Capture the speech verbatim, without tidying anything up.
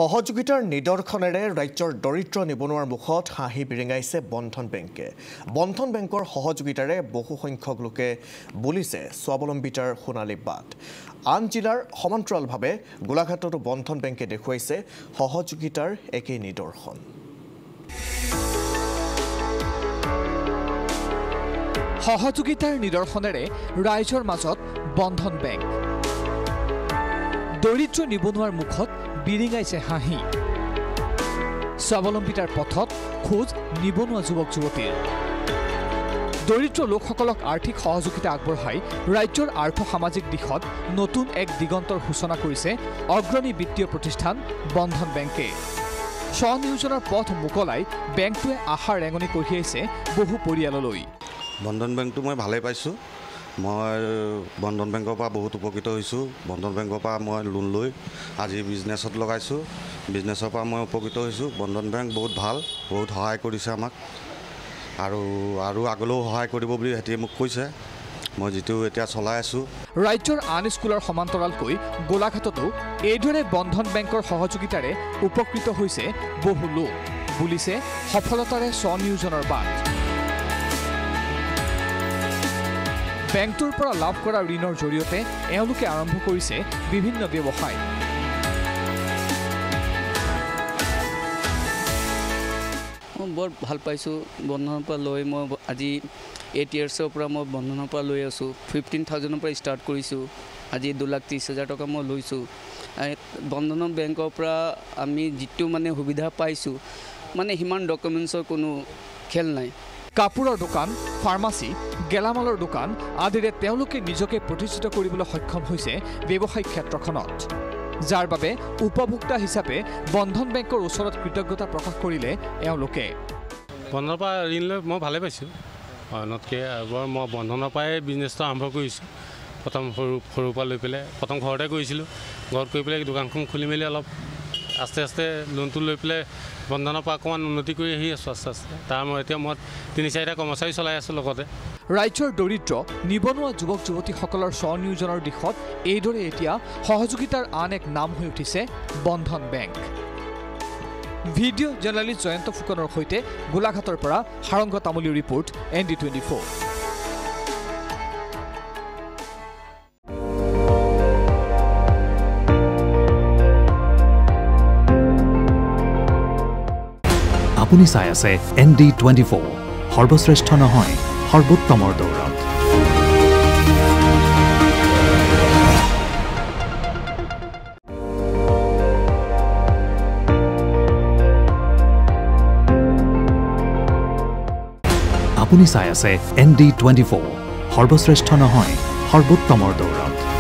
সহযোগিতাৰ নিদৰ্শনেৰে ৰাজ্যৰ দৰিদ্ৰ নিবনুৱাৰ মুখত হাঁহি বিৰিঙাইছে বন্ধন বেংকে। বন্ধন বেংকৰ সহযোগিতাৰে বহু সংখ্যক লোকে বুলিছে স্বাৱলম্বিতাৰ সোণালী বাট। আন জিলাৰ সমান্তৰালভাৱে গোলাঘাটতো বন্ধন বেংকে দেখুৱাইছে সহযোগিতাৰ একেই নিদৰ্শন। সহযোগিতাৰ নিদৰ্শনেৰে ৰাইজৰ মাজত বন্ধন বেংক। দৰিদ্ৰ নিবনুৱাৰ মুখত বিৰিঙাইছে হাঁহি। স্বাৱলম্বিতাৰ পথত খোজ নিবনুৱা যুৱক যুৱতীৰ। দৰিদ্ৰ লোকসকলক আৰ্থিক সহযোগিতা আগবঢ়াই ৰাজ্যৰ আৰ্থ সামাজিক দিশত নতুন এক দিগন্তৰ সূচনা কৰিছে অগ্ৰণী বিত্তীয় প্ৰতিষ্ঠান বন্ধন বেংকে। স্বনিয়োজনৰ পথ মুকলাই বেংকটোৱে আশাৰ ৰেঙনি কঢ়িয়াইছে বহু পৰিয়াললৈ। বন্ধন বেংকটো মই ভালেই পাইছোঁ। মই বন্ধন বেংকৰ পৰা বহুত উপকৃত হৈছোঁ। বন্ধন বেংকৰ পৰা মই লোন লৈ আজি বিজনেছত লগাইছোঁ। বিজনেছৰ পৰা মই উপকৃত হৈছোঁ। বন্ধন বেংক বহুত ভাল, বহুত সহায় কৰিছে আমাক আৰু আৰু আগলৈও সহায় কৰিব বুলি সিহঁতে মোক কৈছে। মই যিটো এতিয়া চলাই আছোঁ। ৰাজ্যৰ আন স্কুলৰ সমান্তৰালকৈ গোলাঘাটতো এইদৰে বন্ধন বেংকৰ সহযোগিতাৰে উপকৃত হৈছে বহু লোক বুলিছে সফলতাৰে স্বনিয়োজনৰ বাট। বেংকটোৰ পৰা লাভ কৰা ঋণৰ জৰিয়তে এওঁলোকে আৰম্ভ কৰিছে বিভিন্ন ব্যৱসায়। মই বৰ ভাল পাইছোঁ। বন্ধনৰ পৰা লৈ মই আজি এইট ইয়াৰ্ছৰ পৰা মই বন্ধনৰ পৰা লৈ আছোঁ। ফিফটিন থাউজেণ্ডৰ পৰা ষ্টাৰ্ট কৰিছোঁ। আজি দুই লাখ ত্ৰিছ হাজাৰ টকা মই লৈছোঁ। বন্ধন বেংকৰ পৰা আমি যিটো মানে সুবিধা পাইছোঁ, মানে সিমান ডকুমেণ্টছৰ কোনো খেল নাই। কাপোৰৰ দোকান, ফাৰ্মাচী, গেলামালৰ দোকান আদিৰে তেওঁলোকে নিজকে প্ৰতিষ্ঠিত কৰিবলৈ সক্ষম হৈছে ব্যৱসায়িক ক্ষেত্ৰখনত, যাৰ বাবে উপভোক্তা হিচাপে বন্ধন বেংকৰ ওচৰত কৃতজ্ঞতা প্ৰকাশ কৰিলে এওঁলোকে। বন্ধনৰ পৰা ঋণ লৈ মই ভালে পাইছোঁ। অন্যতকৈ আগৰ মই বন্ধনৰ পৰাই বিজনেছটো আৰম্ভ কৰিছোঁ। প্ৰথম সৰু সৰুৰ পৰা লৈ পেলাই প্ৰথম ঘৰতে কৰিছিলোঁ। ঘৰত কৰি পেলাই দোকানখন খুলি মেলি অলপ আস্তে আস্তে লোনটো লৈ পেলাই বন্ধনৰ পৰা অকণমান উন্নতি কৰি আহি আছোঁ আস্তে আস্তে। তাৰ মই এতিয়া মই তিনি চাৰিটা কৰ্মচাৰী চলাই আছোঁ লগতে। ৰাজ্যৰ দৰিদ্ৰ নিবনুৱা যুৱক যুৱতীসকলৰ স্বনিয়োজনৰ দিশত এইদৰে এতিয়া সহযোগিতাৰ আন এক নাম হৈ উঠিছে Bandhan bank. Video' journalist Jayanta ফুকনৰ সৈতে গোলাঘাটৰ পৰা সাৰংগ তামুলীৰ report, N D twenty four. আপুনি চাই আছে এন ডি টুৱেণ্টি ফ'ৰ, সৰ্বশ্ৰেষ্ঠ নহয় সৰ্বোত্তমৰ দৌৰত। আপুনি চাই আছে এন ডি টুৱেণ্টি ফ'ৰ, সৰ্বশ্ৰেষ্ঠ নহয় সৰ্বোত্তমৰ দৌৰত।